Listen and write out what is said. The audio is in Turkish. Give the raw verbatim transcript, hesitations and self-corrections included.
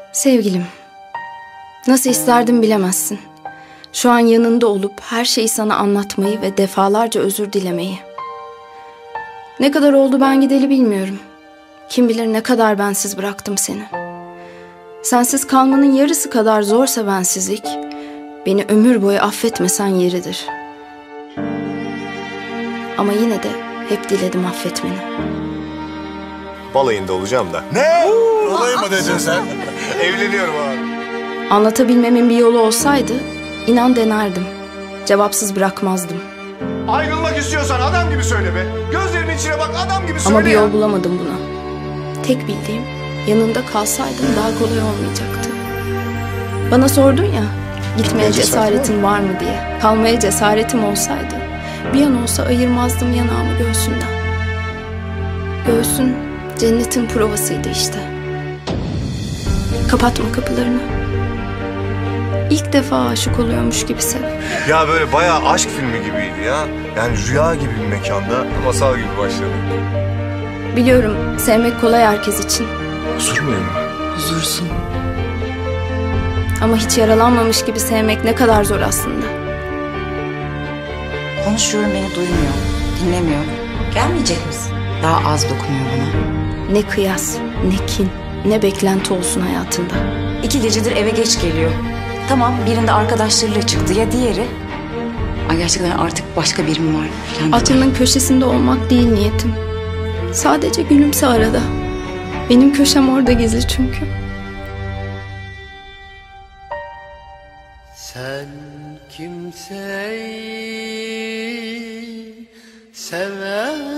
Sevgilim, nasıl isterdim bilemezsin. Şu an yanında olup her şeyi sana anlatmayı ve defalarca özür dilemeyi. Ne kadar oldu ben gideli bilmiyorum. Kim bilir ne kadar bensiz bıraktım seni. Sensiz kalmanın yarısı kadar zorsa bensizlik, beni ömür boyu affetmesen yeridir. Ama yine de hep diledim affetmeni. Balayında olacağım da. Ne? Balayı mı dedin sen? Evleniyorum abi. Anlatabilmemin bir yolu olsaydı, inan denerdim. Cevapsız bırakmazdım. Ayrılmak istiyorsan adam gibi söyle be. Gözlerimin içine bak, adam gibi söyle. Ama bir ya. yol bulamadım buna. Tek bildiğim, yanında kalsaydım daha kolay olmayacaktı. Bana sordun ya, gitmeye cesaretin var mı diye. Kalmaya cesaretim olsaydı, bir an olsa ayırmazdım yanağımı göğsünden. Göğsün cennetin provasıydı işte. Kapatma kapılarını. İlk defa aşık oluyormuş gibi sev. Ya böyle bayağı aşk filmi gibiydi ya. Yani rüya gibi bir mekanda masal gibi başladı. Biliyorum, sevmek kolay herkes için. Huzur muyum? Huzursun. Ama hiç yaralanmamış gibi sevmek ne kadar zor aslında. Konuşuyorum, beni duymuyor, dinlemiyor. Gelmeyecek misin? Daha az dokunuyor bana. Ne kıyas, ne kin, ne beklenti olsun hayatında. İki gecedir eve geç geliyor. Tamam, birinde arkadaşlarıyla çıktı, ya diğeri? Ay gerçekten artık başka birim var falan. Aklının köşesinde olmak değil niyetim. Sadece gülümse arada. Benim köşem orada gizli çünkü. Sen kimseyi sever